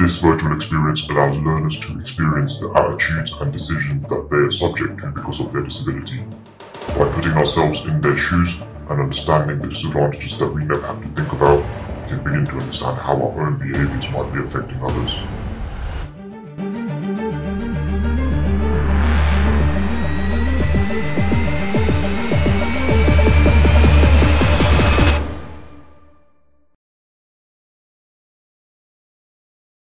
This virtual experience allows learners to experience the attitudes and decisions that they are subject to because of their disability. By putting ourselves in their shoes and understanding the disadvantages that we never have to think about, we can begin to understand how our own behaviours might be affecting others.